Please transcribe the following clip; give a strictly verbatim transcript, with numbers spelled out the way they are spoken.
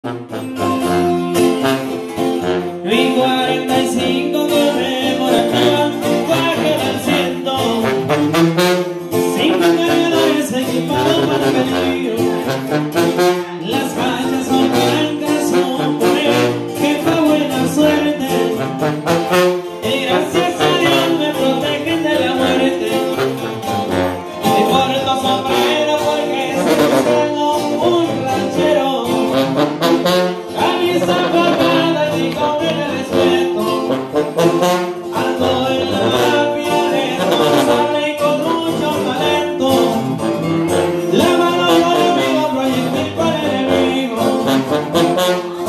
Mi cuarenta y cinco conmemorativa, baje del ciento, cinco cargadores equipados para peligro. Las fachas son blancas, son por él, que fue buena suerte. Y gracias a Dios me protegen de la muerte. Mi puerto sombrero porque siempre tengo un ranchero. Camisa colgada y con el respeto. Ando en la mafia responsable y con mucho talento. La mano por amigo, proyectil para enemigo.